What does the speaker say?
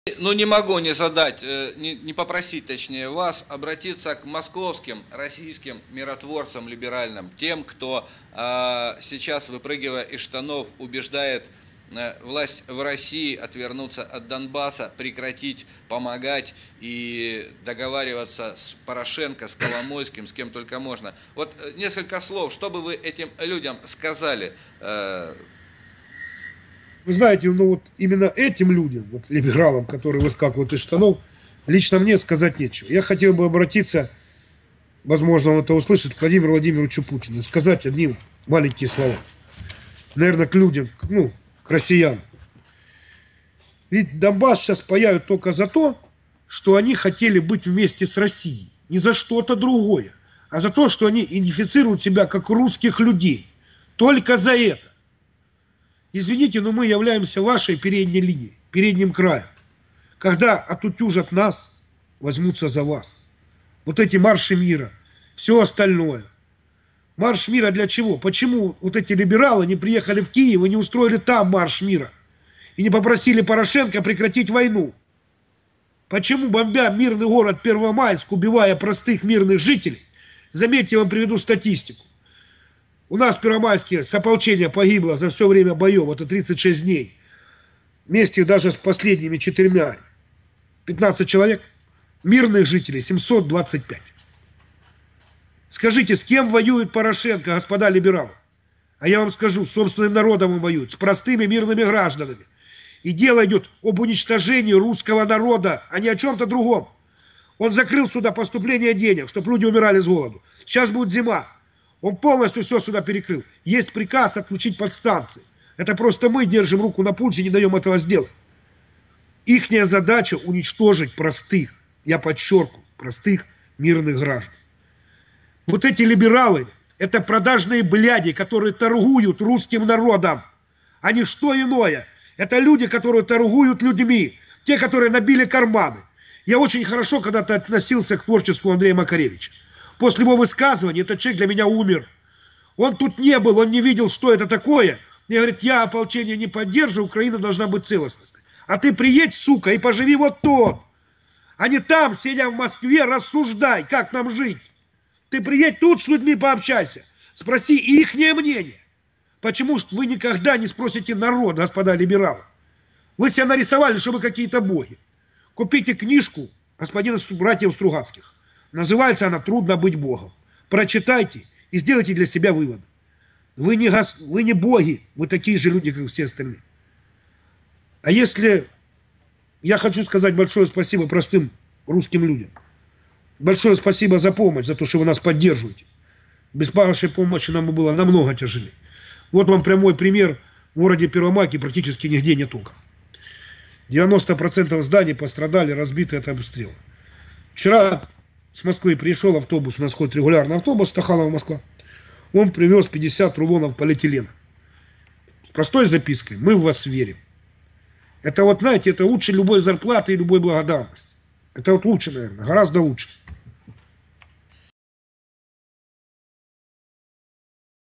Ну, не могу не задать, не попросить, точнее, вас обратиться к московским, российским миротворцам либеральным, тем, кто сейчас, выпрыгивая из штанов, убеждает власть в России отвернуться от Донбасса, прекратить помогать и договариваться с Порошенко, с Коломойским, с кем только можно. Вот несколько слов, что бы вы этим людям сказали? Вы знаете, ну вот именно этим людям, вот либералам, которые выскакивают из штанов, лично мне сказать нечего. Я хотел бы обратиться, возможно, он это услышит, к Владимиру Владимировичу Путину, сказать одним маленькие слова. Наверное, к людям, ну, к россиянам. Ведь Донбасс сейчас паяют только за то, что они хотели быть вместе с Россией. Не за что-то другое, а за то, что они идентифицируют себя как русских людей. Только за это. Извините, но мы являемся вашей передней линией, передним краем. Когда отутюжат нас, возьмутся за вас. Вот эти марши мира, все остальное. Марш мира для чего? Почему вот эти либералы не приехали в Киев и не устроили там марш мира? И не попросили Порошенко прекратить войну? Почему, бомбя мирный город Первомайск, убивая простых мирных жителей, заметьте, я вам приведу статистику. У нас в Первомайске с ополчения погибло за все время боев, это 36 дней. Вместе даже с последними 4, 15 человек. Мирных жителей 725. Скажите, с кем воюет Порошенко, господа либералы? А я вам скажу, с собственным народом он воюет, с простыми мирными гражданами. И дело идет об уничтожении русского народа, а не о чем-то другом. Он закрыл сюда поступление денег, чтобы люди умирали с голоду. Сейчас будет зима. Он полностью все сюда перекрыл. Есть приказ отключить подстанции. Это просто мы держим руку на пульсе и не даем этого сделать. Ихняя задача уничтожить простых, я подчеркиваю, простых мирных граждан. Вот эти либералы, это продажные бляди, которые торгуют русским народом, а не что иное. Это люди, которые торгуют людьми, те, которые набили карманы. Я очень хорошо когда-то относился к творчеству Андрея Макаревича. После его высказывания этот человек для меня умер. Он тут не был, он не видел, что это такое. И говорит, я ополчение не поддерживаю, Украина должна быть целостной. А ты приедь, сука, и поживи вот тут. А не там, сидя в Москве, рассуждай, как нам жить. Ты приедь тут с людьми пообщайся. Спроси ихнее мнение. Почему же вы никогда не спросите народ, господа либералы? Вы себя нарисовали, что вы какие-то боги. Купите книжку господина братьев Стругацких. Называется она «Трудно быть Богом». Прочитайте и сделайте для себя выводы. Вы не боги, вы такие же люди, как и все остальные. А если... Я хочу сказать большое спасибо простым русским людям. Большое спасибо за помощь, за то, что вы нас поддерживаете. Без вашей помощи нам было намного тяжелее. Вот вам прямой пример. В городе Первомайске практически нигде нет окон. 90% зданий пострадали, разбиты от обстрела. Вчера с Москвы пришел автобус, у нас ходит регулярный автобус Стаханова-Москва. Он привез 50 рулонов полиэтилена. С простой запиской: мы в вас верим. Это вот, знаете, это лучше любой зарплаты и любой благодарности. Это вот лучше, наверное, гораздо лучше.